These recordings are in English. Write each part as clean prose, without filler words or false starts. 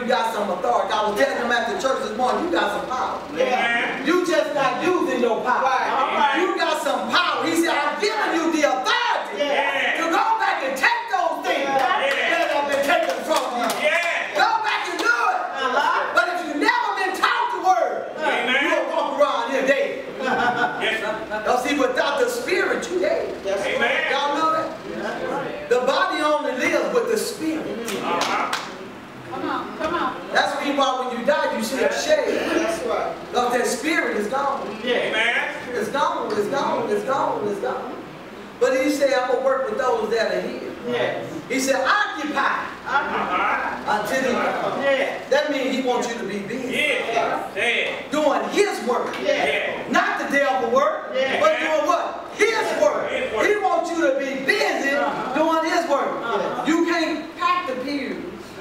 you got some authority. I was telling them at the church this morning, you got some power. Yeah. You just not using your power. Right. You got some power. He said, I've given you the authority to go back and take those things that have been taken from you. Go back and do it. But if you've never been taught the word, you'll walk around here dead. Y'all see, without the spirit, you dead. Y'all know that? The body only lives with the spirit. Come on, come on. That's the reason why when you die, you see a shade. That's right. Because that spirit is gone. Amen. It's gone, it's gone, it's gone, it's gone. But he said, I'm going to work with those that are here. Yes. He said, occupy. Until he comes. Yes. That means he wants you to be busy. Doing his work. Not the devil's work, but doing what? His work. He wants you to be busy doing his work. You can't pack the pews.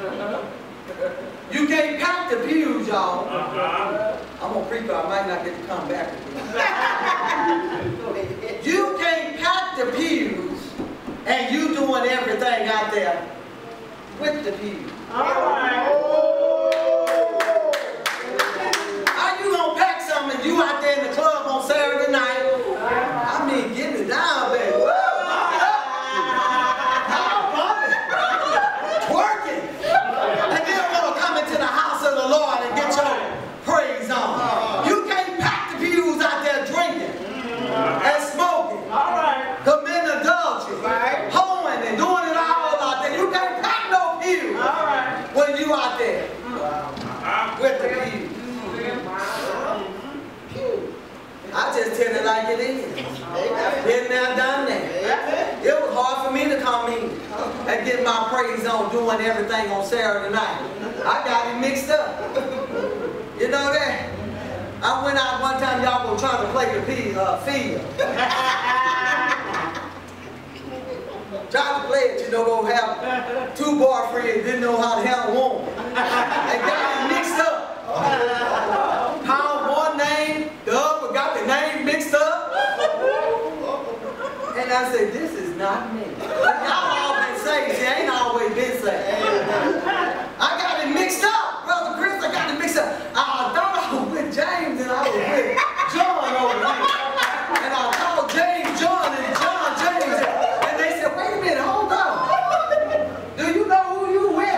You can't pack the pews, y'all. I'm going to preach, but I might not get to come back again. You can't pack the pews and you doing everything out there with the pews. How you going to pack something and you out there in the club on Saturday night? I mean, get it down, baby. Out there with the pews. I just tell it like it is. Been there, done that. It was hard for me to come in and get my praise on doing everything on Saturday night. I got it mixed up. You know that? I went out one time, y'all were trying to play the field. Tried to play it, you know, go have two boyfriends, didn't know how to handle one. And got it mixed up. Found one name, the other got the name mixed up. And I said, this is not me. Y'all all been saved, see, I ain't always been saved. I got it mixed up, Brother Chris, I got it mixed up. I thought I was with James and I was with John over there. And I called James John and John James. And they said, wait a minute, hold on. Do you know who you with?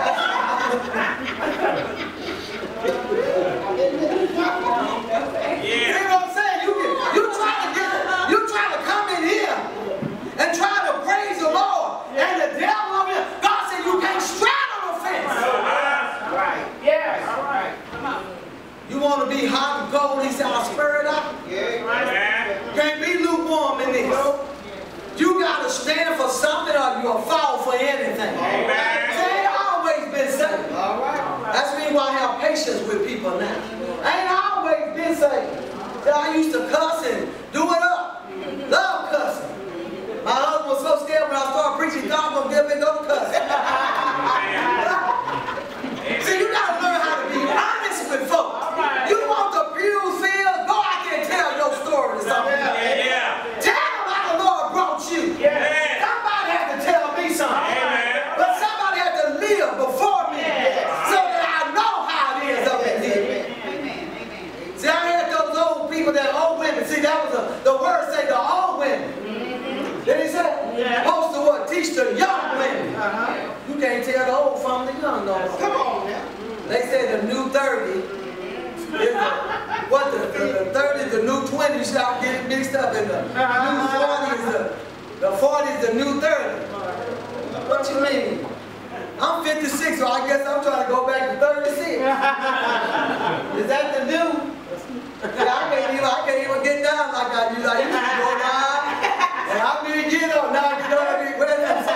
You know what I'm saying? You try to come in here and try to praise the Lord. And the devil over here, God said you can't straddle the fence. Right. Yes. All right. Come on. You want to be hot and cold? He said, I'll spur it up. You can't be lukewarm in this. You got to stand for something or you'll fall for anything. Amen. They ain't always been saved. All right. That's the reason why I have patience with people now. I ain't always been saved. I used to cuss and do it up. Love cussing. My husband was so scared when I started preaching, God gonna give me no cussing. See, you got to learn how to be honest with folks. You want the pews filled? Go out there and tell your story to somebody. Tell them how the Lord brought you. Somebody had to tell me something. But somebody had to live before me so that I know how it is up in here. See, I had those old people, that old women. See, that was the word say the old women. Did he say? Supposed to what? Teach the young women. You can't tell the old from the young, no. Come on now. They say the new 30 is the 30 is the new 20. You start getting mixed up in the new 40 is the 40 is the new 30. What you mean? I'm 56, so I guess I'm trying to go back to 36. Is that the new? See, I can't even get down like I used to go down. And I mean, get up now, you know what I mean? Where's that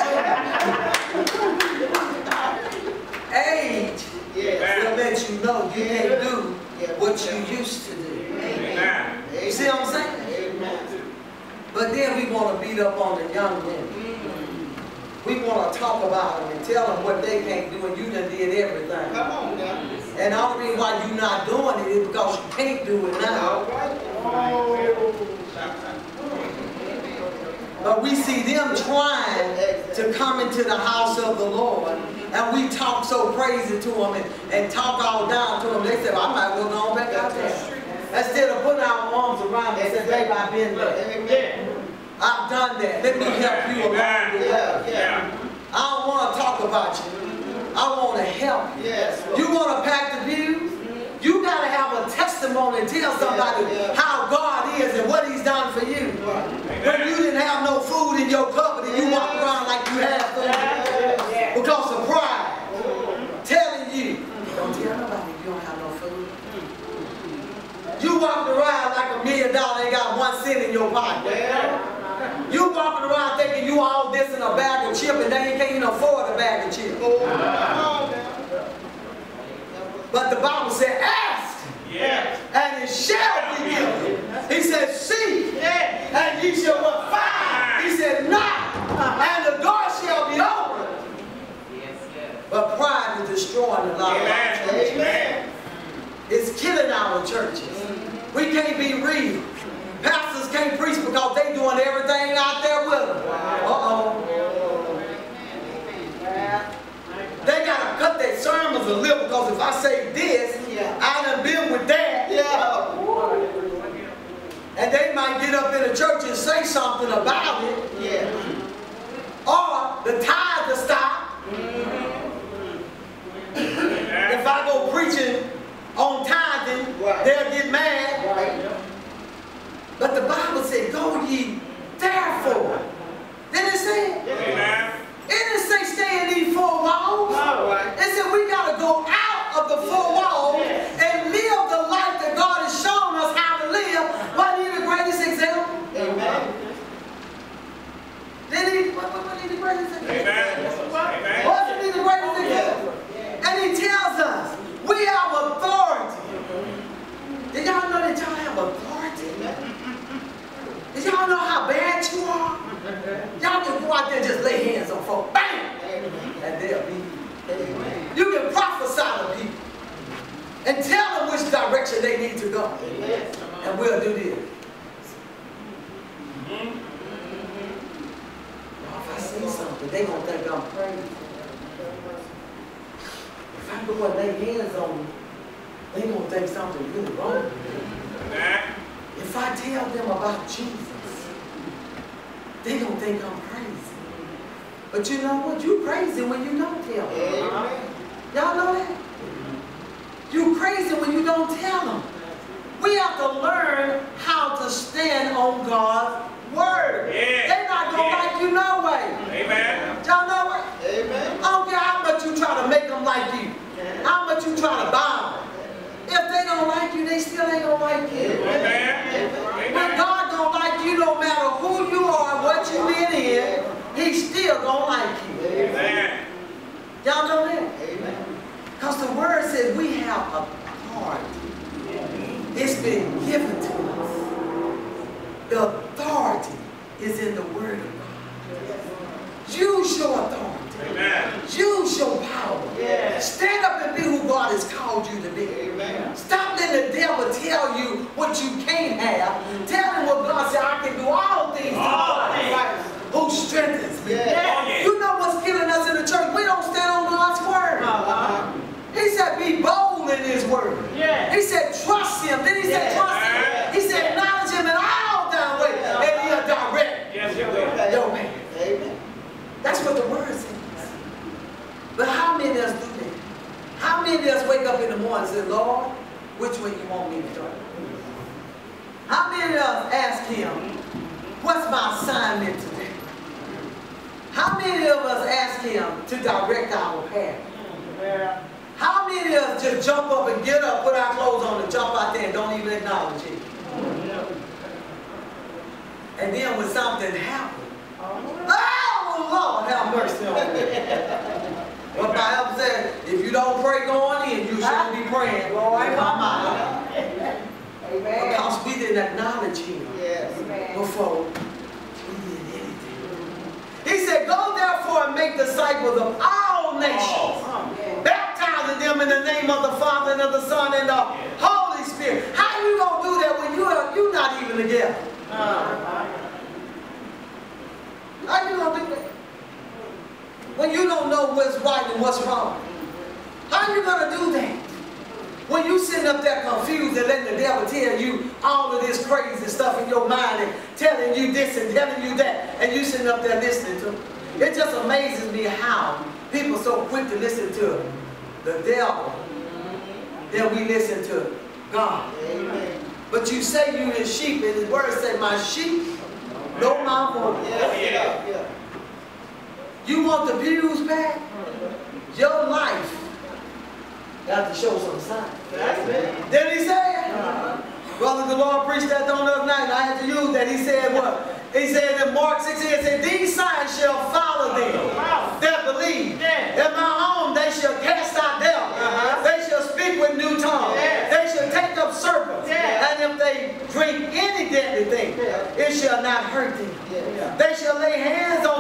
age will let you know you can't do what you used to do. You see what I'm saying? But then we want to beat up on the young men. We want to talk about them and tell them what they can't do, and you done did everything. Come on now. And the only reason why you're not doing it is because you can't do it now. But we see them trying to come into the house of the Lord. And we talk so crazy to them and talk all down to them. They say, well, I might as well go on back out there. Instead of putting our arms around them and saying, baby, I've been there. I've done that. Let me help you along the way. I don't want to talk about you. I want to help you. You want to pack the pews? You got to have a testimony and tell somebody how God is and what He's done for you. When you didn't have no food in your cupboard and you walk around like you had food because of pride. Telling you, don't tell nobody if you don't have no food. You walking around like $1 million and got 1 cent in your pocket. You walking around thinking you all this in a bag of chips and then you can't even afford a bag of chips. But the Bible said, ask, and it shall be given. He said, seek, and ye shall what? Find. He said, knock, and the door shall be open. But pride is destroying a lot of our churches. It's killing our churches. We can't be real. Pastors can't preach because they doing everything out there with them. They got to cut their sermons a little because if I say this, I done been with that. And they might get up in the church and say something about it. Or the tithe to stop. If I go preaching on tithing, they'll get mad. But the Bible said, go ye therefore. Didn't it say? It didn't say stay in these 4 walls. It said we got to go out of the 4 walls and live the life that God has shown us how to live. Wasn't He the greatest example? Didn't He? Wasn't He the greatest example? Wasn't He the greatest example? And He tells us we have authority. Did y'all know that y'all have authority? Did y'all know how bad you are? Y'all can go out there and just lay hands on folks. Bam! And they'll be healed. You can prophesy to people and tell them which direction they need to go. And we'll do this. Now, if I say something, they're going to think I'm crazy. If I go and lay hands on them, they're going to think something really wrong. If I tell them about Jesus, they're going to think I'm crazy. But you know what? You crazy when you don't tell them. Y'all know that? You crazy when you don't tell them. We have to learn how to stand on God's word. They're not going to like you no way. Y'all know what? I don't care how much you try to make them like you. How much you try to buy them. If they don't like you, they still ain't going to like you. When God don't like you, no matter who you are and what you been in, He's still going to like you. Y'all know that? Because the word says we have authority. It's been given to us. The authority is in the word of God. Use your authority. Use your power. Stand up and be who God has called you to be. Stop letting the devil tell you what you can't have. Tell him what God said, I can do all things who strengthens me. You know what's killing us in the church? We don't stand on God's word. He said be bold in His word. He said trust Him. Then He said trust Him. He said acknowledge Him in all thy ways and He'll direct your path. That's what the word says. But how many of us do that? How many of us wake up in the morning and say, Lord, which way you want me to go? How many of us ask Him, what's my assignment today? How many of us ask Him to direct our path? How many of us just jump up and get up, put our clothes on and jump out there and don't even acknowledge it? And then when something happens, oh Lord, have mercy on me. What the Bible says, if you don't pray going in, you shouldn't be praying. Because we didn't acknowledge Him before we did anything. He said, go therefore and make disciples of all nations, baptizing them in the name of the Father and of the Son and the Holy Spirit. How are you going to do that when you're not even together? How you going to do that? When you don't know what's right and what's wrong. How you going to do that? When you sitting up there confused and letting the devil tell you all of this crazy stuff in your mind and telling you this and telling you that, and you sitting up there listening to him. It just amazes me how people are so quick to listen to the devil that we listen to God. Amen. But you say you his sheep, and his word say, my sheep know my voice. Yeah. You want the views back? Your life got to show some signs. Then he said, Brother, the Lord preached that on the other night, and I had to use that. He said what? He said in Mark 16, he said, these signs shall follow them that believe. In my home they shall cast out devils. They shall speak with new tongues. They shall take up serpents. And if they drink any deadly thing, it shall not hurt them. They shall lay hands